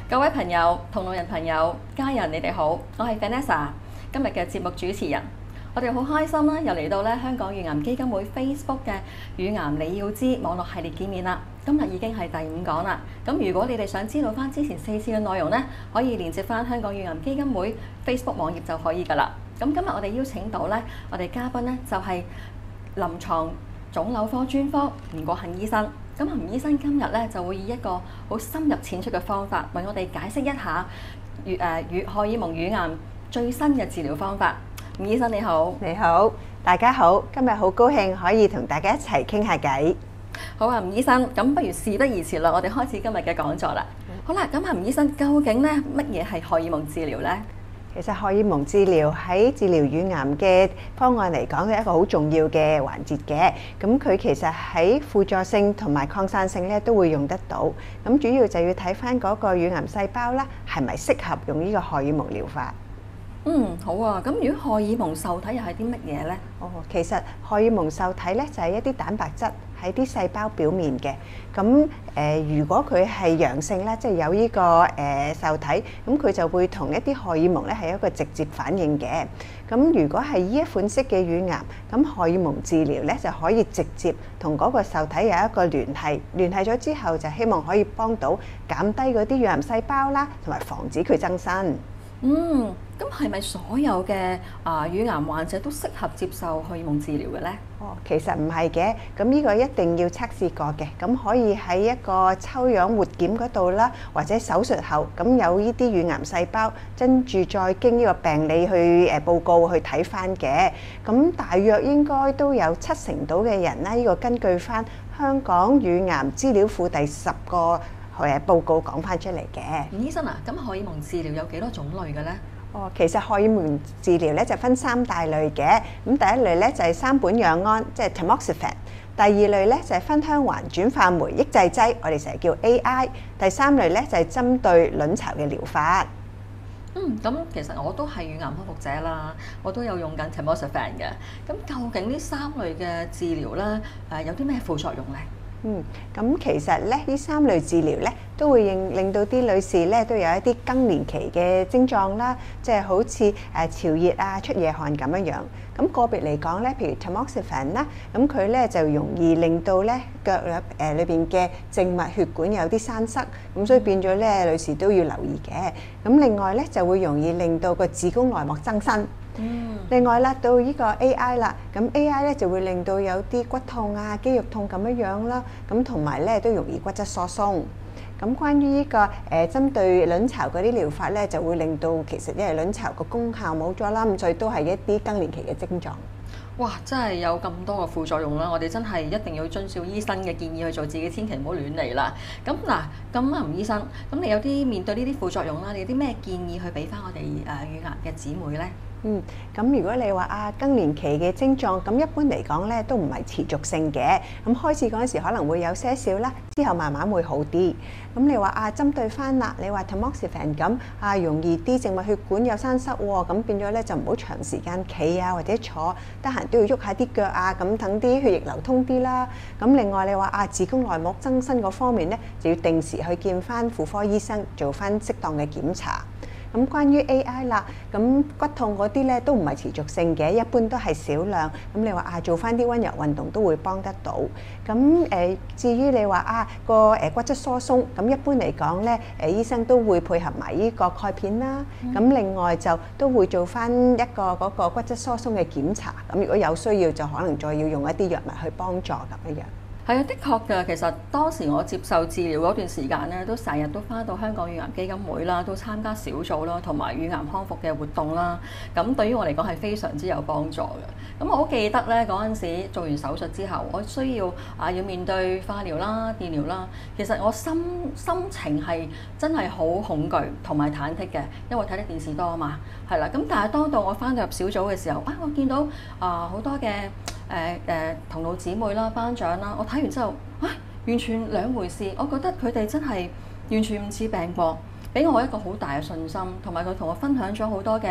各位朋友、同路人朋友、家人，你哋好，我係 Vanessa， 今日嘅節目主持人。我哋好開心啦，又嚟到咧香港乳癌基金會 Facebook 嘅乳癌你要知網絡系列見面啦。今日已經係第5講啦。咁如果你哋想知道翻之前4次嘅內容呢，可以連接翻香港乳癌基金會 Facebook 網頁就可以㗎啦。咁今日我哋邀請到咧，我哋嘉賓咧就係臨床腫瘤科專科吳國幸醫生。咁吳醫生今日咧就會以一個好深入淺出嘅方法，為我哋解釋一下荷爾蒙乳癌最新嘅治療方法。吳醫生你好。 你好，大家好，今日好高興可以同大家一齊傾下偈。 好啊，吳醫生，咁不如事不宜遲啦，我哋開始今日嘅講座啦。好啦，咁吳醫生究竟咧乜嘢係荷爾蒙治療呢？ 其實荷爾蒙治療喺治療乳癌嘅方案嚟講係一個好重要嘅環節嘅。咁佢其實喺輔助性同埋擴散性咧都會用得到。咁主要就要睇返嗰個乳癌細胞啦，係咪適合用呢個荷爾蒙療法？ 好啊。咁如果荷爾蒙受體又係啲乜嘢呢？ 其實荷爾蒙受體咧就係一啲蛋白質喺啲細胞表面嘅。咁如果佢係陽性咧，即係有呢個受體，咁佢就會同一啲荷爾蒙咧係一個直接反應嘅。咁如果係呢一款式嘅乳癌，咁荷爾蒙治療咧就可以直接同嗰個受體有一個聯繫，聯繫咗之後就希望可以幫到減低嗰啲乳癌細胞啦，同埋防止佢增生。 咁係咪所有嘅乳癌患者都適合接受荷爾蒙治療嘅呢？ 其實唔係嘅，咁呢個一定要測試過嘅，咁可以喺一個抽樣活檢嗰度啦，或者手術後咁有呢啲乳癌細胞，跟住再經呢個病理去報告去睇翻嘅，咁大約應該都有70%到嘅人啦，呢個根據翻香港乳癌資料庫第10個報告講翻出嚟嘅。 吳醫生啊，咁荷爾蒙治療有幾多種類嘅呢？ 其實荷爾蒙治療咧就分3大類嘅。咁第一類咧就係三苯氧胺，即係 tamoxifen。第二類咧就係酚香環轉化酶抑制劑，我哋成日叫 AI。第三類咧就係針對卵巢嘅療法。 咁其實我都係乳癌康復者啦，我都有用緊 tamoxifen 嘅。咁究竟呢3類嘅治療咧，有啲咩副作用呢？ 咁其實咧，呢3類治療咧，都會令到啲女士咧都有一啲更年期嘅症狀啦，即係好似潮熱啊、出夜汗咁樣樣。咁個別嚟講咧，譬如 tamoxifen 啦，咁佢咧就容易令到咧腳裏邊嘅靜脈血管有啲栓塞，咁所以變咗咧女士都要留意嘅。咁另外咧就會容易令到個子宮內膜增生。另外啦，到呢個 AI 啦，咁 AI 咧就會令到有啲骨痛啊、肌肉痛咁樣樣啦，咁同埋咧都容易骨質疏鬆。咁關於呢個針對卵巢嗰啲療法咧，就會令到其實因為卵巢個功效冇咗啦，咁所以都係一啲更年期嘅症狀。 哇！真係有咁多個副作用啦，我哋真係一定要遵照醫生嘅建議去做，自己千祈唔好亂嚟啦。咁吳醫生，咁你有啲面對呢啲副作用啦，你有啲咩建議去俾翻我哋乳癌嘅姊妹呢？ 咁如果你話更年期嘅症狀，咁一般嚟講咧都唔係持續性嘅。咁開始嗰陣時可能會有些少啦，之後慢慢會好啲。咁你話針對翻啦，你話 tamoxifen 咁容易啲靜脈血管有栓塞喎，咁變咗咧就唔好長時間企啊或者坐，得閒都要喐下啲腳啊，咁等啲血液流通啲啦。咁另外你話子宮內膜增生嗰方面咧，就要定時去見翻婦科醫生，做翻適當嘅檢查。咁關於 AI 啦，咁骨痛嗰啲咧都唔係持續性嘅，一般都係少量。咁你話做翻啲溫柔運動都會幫得到。咁至於你話個骨質疏鬆，咁一般嚟講咧，醫生都會配合埋呢個鈣片啦。咁另外就都會做翻一個嗰個骨質疏鬆嘅檢查。咁如果有需要，就可能再要用一啲藥物去幫助咁樣。 係啊，的確㗎。其實當時我接受治療嗰段時間咧，都成日都返到香港乳癌基金會啦，都參加小組啦，同埋乳癌康復嘅活動啦。咁對於我嚟講係非常之有幫助嘅。咁我好記得咧，嗰陣時做完手術之後，我需要要面對化療啦、電療啦。其實我心情係真係好恐懼同埋忐忑嘅，因為睇得電視多啊嘛。係啦，咁但係當到我返到入小組嘅時候，我見到好多嘅同路姊妹啦、班長啦，我睇完之後，完全兩回事。我覺得佢哋真係完全唔似病過，俾我一個好大嘅信心，同埋佢同我分享咗好多嘅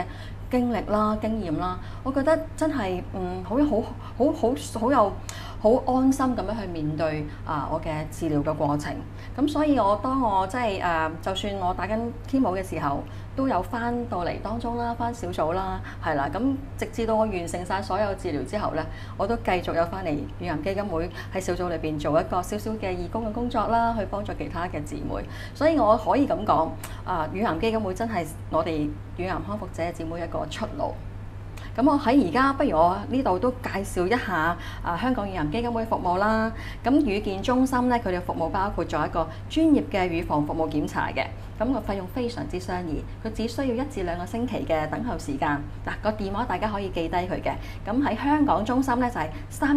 經歷啦、經驗啦，我覺得真係好有好安心咁樣去面對我嘅治療嘅過程。咁所以當我即係就算我打緊 chemo 嘅時候，都有翻到嚟當中啦，翻小組啦，係啦。咁直至到我完成晒所有治療之後咧，我都繼續有翻嚟乳癌基金會喺小組裏邊做一個少少嘅義工嘅工作啦，去幫助其他嘅姊妹。所以我可以咁講，乳癌基金會真係我哋乳癌康復者姊妹一個出路。咁我喺而家，不如我呢度都介紹一下香港乳癌基金會服務啦。咁乳健中心咧，佢哋嘅服務包括咗一個專業嘅乳房服務檢查嘅，咁個費用非常之相宜，佢只需要1至2個星期嘅等候時間。嗱，個電話大家可以記低佢嘅。咁喺香港中心咧就係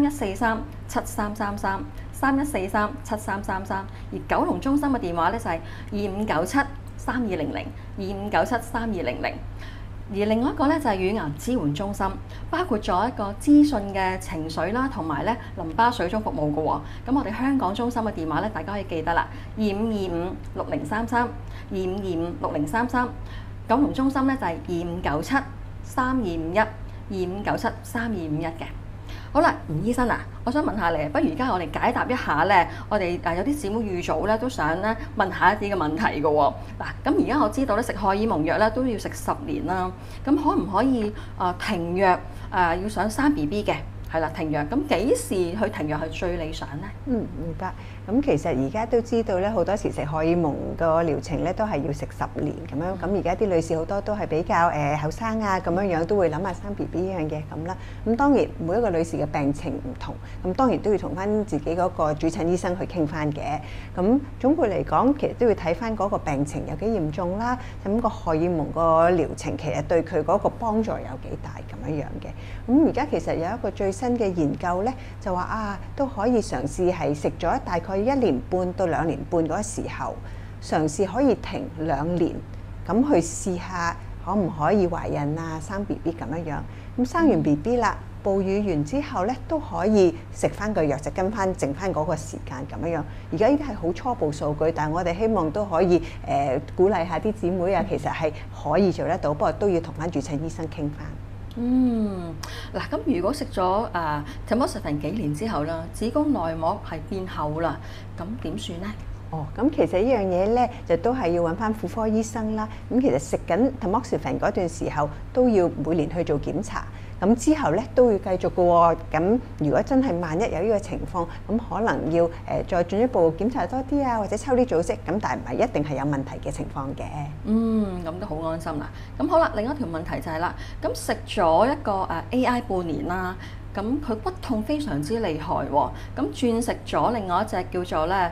31437333。31437333，而九龍中心嘅電話咧就係25973200，25973200。而另外一個咧就係乳癌支援中心，包括咗一個資訊嘅情緒啦，同埋咧淋巴水腫服務嘅喎。咁我哋香港中心嘅電話咧，大家可以記得啦，25256033，25256033。九龍中心咧就係25973251，25973251嘅。好啦，吳醫生啊，我想問下你，不如而家我哋解答一下咧，我哋有啲姊妹預早咧都想咧問下一啲嘅問題嘅喎。嗱，咁而家我知道咧食荷爾蒙藥咧都要食10年啦，咁可唔可以停藥要想生 BB 嘅？係啦，停藥。咁幾時去停藥係最理想咧？ 明白。咁其實而家都知道咧，好多時食荷爾蒙個療程咧都係要食10年咁樣。咁而家啲女士好多都係比較後生啊，咁樣都會諗下生 BB 呢樣嘢咁啦。咁當然每一個女士嘅病情唔同，咁當然都要同翻自己嗰個主診醫生去傾翻嘅。咁總括嚟講，其實都要睇翻嗰個病情有幾嚴重啦。咁個荷爾蒙個療程其實對佢嗰個幫助有幾大咁樣嘅。咁而家其實有一個最新嘅研究咧，就話都可以嘗試係食咗大概1年半到2年半嗰個時候，嘗試可以停2年，咁去試下可唔可以懷孕啊、生 BB 咁樣。咁生完 BB 啦，哺乳完之後咧都可以食翻個藥，就跟翻剩翻嗰個時間咁樣。而家呢啲係好初步數據，但係我哋希望都可以鼓勵下啲姊妹啊，其實係可以做得到，不過都要同翻主診醫生傾翻。 嗱，咁如果食咗tamoxifen 幾年之後啦，子宮內膜係變厚啦，咁點算咧？ 咁其實呢樣嘢咧，就都係要揾翻婦科醫生啦。咁其實食緊 tamoxifen 嗰段時候，都要每年去做檢查。咁之後咧都要繼續嘅喎。咁如果真係萬一有呢個情況，咁可能要再進一步檢查多啲啊，或者抽啲組織。咁但係唔係一定係有問題嘅情況嘅。 咁都好安心啦。咁好啦，另一條問題就係啦，咁食咗一個AI 半年啦，咁佢骨痛非常之厲害喎。咁轉食咗另外一隻叫做咧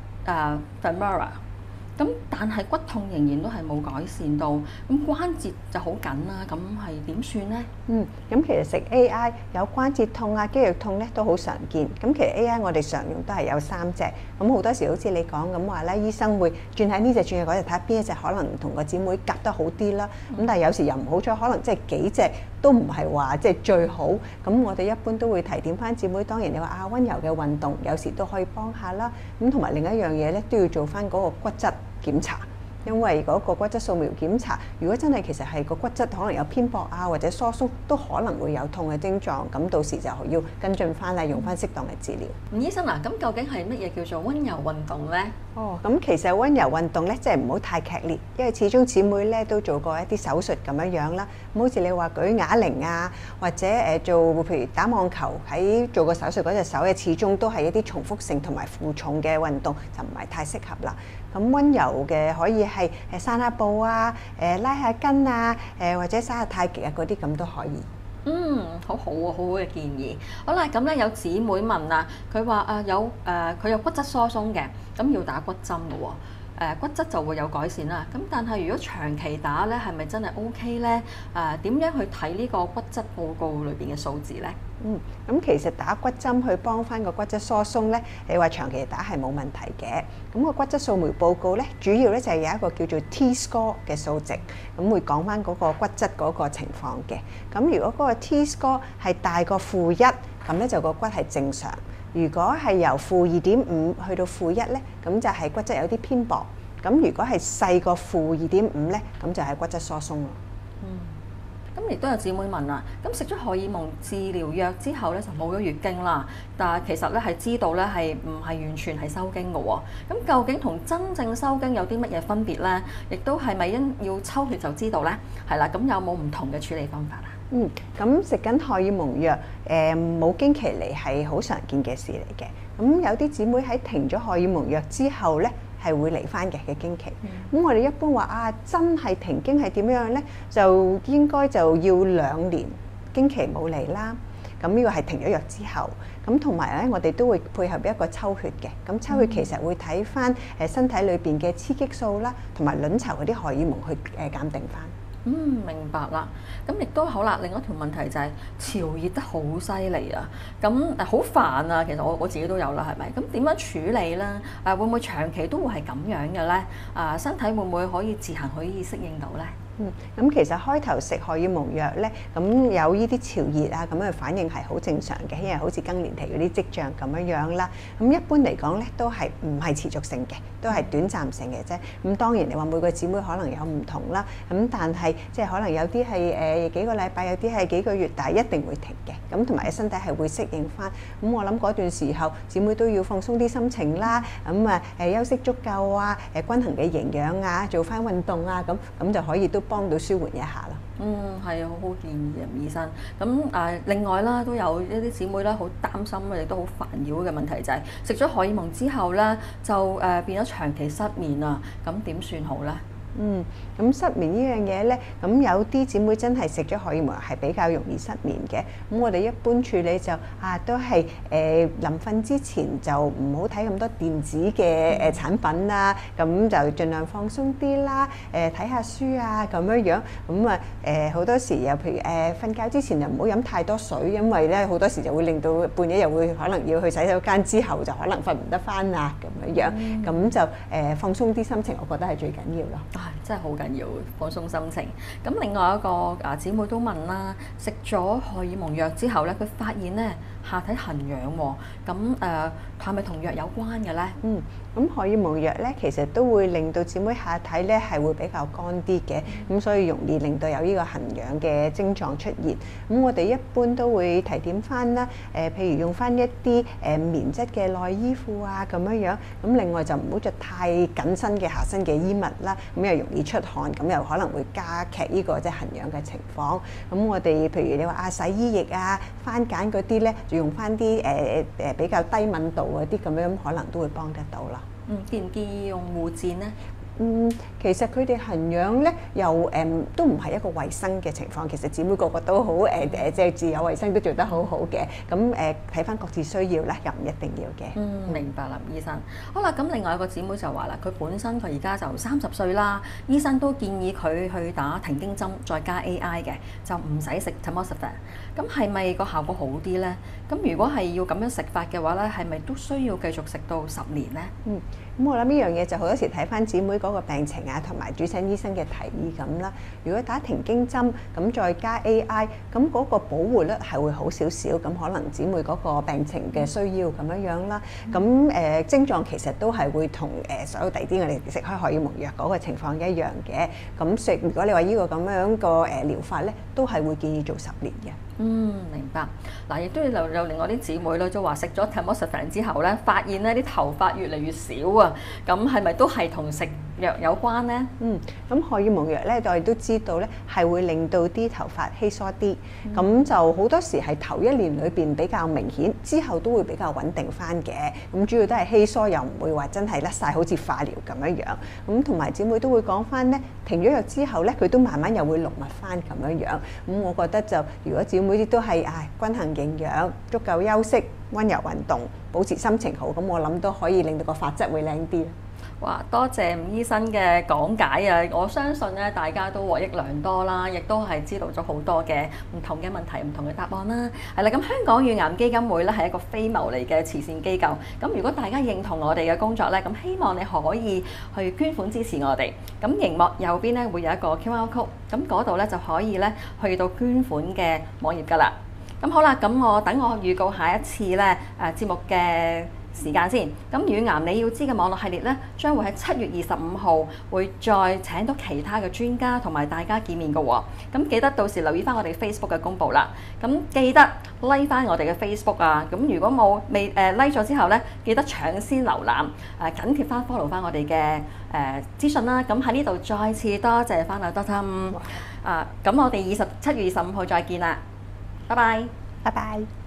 Femara，咁但係骨痛仍然都係冇改善到，咁關節就好緊啦，咁係點算呢？ 咁其實食 AI 有關節痛啊、肌肉痛咧都好常見。咁其實 AI 我哋常用都係有3隻，咁好多時好似你講咁話咧，醫生會轉下呢隻轉下嗰隻，睇下邊一隻可能同個姊妹夾得好啲啦。咁但係有時又唔好彩，可能即係幾隻都唔係話即係最好。咁我哋一般都會提點翻姊妹，當然你話溫柔嘅運動有時都可以幫下啦。咁同埋另一樣嘢咧，都要做翻嗰個骨質檢查。因為嗰個骨質掃描檢查，如果真係其實係個骨質可能有偏薄啊，或者疏鬆，都可能會有痛嘅症狀，咁到時就要跟進翻啦，用翻適當嘅治療。 吳醫生咁究竟係乜嘢叫做溫柔運動呢？ 咁其實溫柔運動咧，即係唔好太劇烈，因為始終姊妹咧都做過一啲手術咁樣啦。咁好似你話舉啞鈴啊，或者做譬如打網球喺做個手術嗰隻手嘅，始終都係一啲重複性同埋負重嘅運動，就唔係太適合啦。咁溫柔嘅可以係散下步啊，拉下筋啊，或者耍下太極啊嗰啲咁都可以。 好好喎，好好嘅建議。好啦，咁咧有姊妹問啊，佢話佢有骨質疏鬆嘅，咁要打骨針嘅喎。骨質就會有改善啦。咁但係如果長期打咧，係咪真係 OK 咧？點樣去睇呢個骨質報告裏邊嘅數字咧？ 咁其實打骨針去幫翻個骨質疏鬆咧，你話長期打係冇問題嘅。咁個骨質掃描報告咧，主要咧就係有一個叫做 T-score 嘅數值，咁會講翻嗰個骨質嗰個情況嘅。咁如果嗰個 T-score 係大過-1，咁咧就個骨係正常。如果係由-2.5去到-1咧，咁就係骨質有啲偏薄。咁如果係細過-2.5咧，咁就係骨質疏鬆咯。 咁亦都有姊妹問啦，咁食咗荷爾蒙治療藥之後咧就冇咗月經啦，但係其實咧係知道咧係唔係完全係收經嘅喎。咁究竟同真正收經有啲乜嘢分別咧？亦都係咪要抽血就知道咧？係啦，咁有冇唔同嘅處理方法啊？ 咁食緊荷爾蒙藥，冇經期嚟係好常見嘅事嚟嘅。咁有啲姊妹喺停咗荷爾蒙藥之後咧，係會嚟翻嘅經期。咁我哋一般話真係停經係點樣咧？就應該就要2年經期冇嚟啦。咁呢個係停咗藥之後。咁同埋咧，我哋都會配合一個抽血嘅。咁抽血其實會睇翻身體裏邊嘅雌激素啦，同埋卵巢嗰啲荷爾蒙去鑑定翻。 明白啦。咁亦都好啦。另一條問題就係潮熱得好犀利啊！咁好煩啊！其實我自己都有啦，係咪？咁點樣處理咧？會唔會長期都會係咁樣嘅咧？身體會唔會可以自行可以適應到咧？ 咁其實開頭食荷爾蒙藥咧，咁有呢啲潮熱啊咁樣嘅反應係好正常嘅，因為好似更年期嗰啲跡象咁樣啦。咁一般嚟講咧，都係唔係持續性嘅，都係短暫性嘅啫。咁當然你話每個姊妹可能有唔同啦，咁但係即係可能有啲係幾個禮拜，有啲係幾個月，但係一定會停嘅。咁同埋身體係會適應翻。咁我諗嗰段時候，姊妹都要放鬆啲心情啦，咁休息足夠啊，均衡嘅營養啊，做翻運動啊，咁就可以都幫到舒緩一下咯。 係啊，好好建議啊，醫生。咁另外啦，都有一啲姊妹咧，好擔心亦都好煩擾嘅問題就係食咗荷爾蒙之後咧，就變咗長期失眠啊。咁點算好咧？ 咁失眠呢樣嘢咧，咁有啲姊妹真係食咗荷爾蒙係比較容易失眠嘅。咁我哋一般處理就都係臨瞓之前就唔好睇咁多電子嘅產品啦，咁就盡量放鬆啲啦，睇下書啊咁樣。咁好多時又譬如瞓覺之前就唔好飲太多水，因為咧好多時就會令到半夜又會可能要去洗手間之後就可能瞓唔得翻啊咁樣。咁就放鬆啲心情，我覺得係最緊要咯。 真係好緊要，放鬆心情。咁另外一個姊妹都問啦，食咗荷爾蒙藥之後咧，佢發現咧下體痕癢喎。咁係咪同藥有關嘅咧？ 咁荷爾蒙藥咧，其實都會令到姊妹下體咧係會比較乾啲嘅，咁所以容易令到有呢個痕癢嘅症狀出現。咁我哋一般都會提點翻啦，譬如用翻一啲棉質嘅內衣褲啊咁樣。咁另外就唔好着太緊身嘅下身嘅衣物啦，咁又容易出汗，咁又可能會加劇呢個即係痕癢嘅情況。咁我哋譬如你話洗衣液啊、番梘嗰啲咧，就用翻啲比較低敏度嗰啲咁樣，可能都會幫得到啦。 建唔建議用護墊咧？ 其實佢哋痕癢咧，又都唔係一個衞生嘅情況。其實姊妹個個都好即係自有衞生都做得好好嘅。咁睇翻各自需要咧，又唔一定要嘅。 明白啦，醫生。好啦，咁另外一個姊妹就話啦，佢本身佢而家就30歲啦，醫生都建議佢去打停經針，再加 AI 嘅，就唔使食 tamoxifen。咁係咪個效果好啲咧？咁如果係要咁樣食法嘅話咧，係咪都需要繼續食到10年咧？ 咁我諗呢樣嘢就好多時睇翻姊妹嗰個病情啊，同埋主診醫生嘅提議咁啦。如果打停經針，咁再加 AI，咁嗰個保護率係會好少少，咁可能姊妹嗰個病情嘅需要咁樣啦。咁症狀其實都係會同所有第啲我哋食開荷爾蒙藥嗰個情況一樣嘅。咁如果你話呢個咁樣個療法咧，都係會建議做10年嘅。 明白。嗱，亦都有另外啲姊妹咧，都話食咗 tamoxifen 之後咧，發現咧啲頭髮越嚟越少啊。咁係咪都係同食藥有關咧？ 咁荷爾蒙藥咧，我哋都知道咧，係會令到啲頭髮稀疏啲。咁就好多時係頭1年裏邊比較明顯，之後都會比較穩定翻嘅。咁主要都係稀疏，又唔會話真係甩晒，好似化療咁樣。咁同埋姊妹都會講翻咧，停咗藥之後咧，佢都慢慢又會濃密翻咁樣。咁我覺得就如果姊妹啲都係均衡營養、足夠休息、溫柔運動、保持心情好，咁我諗都可以令到個髮質會靚啲。 哇！多謝吳醫生嘅講解啊！我相信咧，大家都獲益良多啦，亦都係知道咗好多嘅唔同嘅問題、唔同嘅答案啦。係啦，咁香港乳癌基金會咧係一個非牟利嘅慈善機構。咁如果大家認同我哋嘅工作咧，咁希望你可以去捐款支持我哋。咁熒幕右邊咧會有一個 QR code，咁嗰度咧就可以咧去到捐款嘅網頁㗎啦。咁好啦，咁我預告下一次咧節目嘅時間先。咁乳癌你要知嘅網絡系列咧，將會喺7月25號會再請到其他嘅專家同埋大家見面嘅喎。咁記得到時留意翻我哋 Facebook 嘅公佈啦。咁記得 like 翻我哋嘅 Facebook 啊。咁如果冇未like 咗之後咧，記得搶先瀏覽緊貼翻 follow 翻我哋嘅資訊啦。咁喺呢度再次多謝翻阿 Dr. 咁我哋7月25號再見啦，拜拜， 拜拜。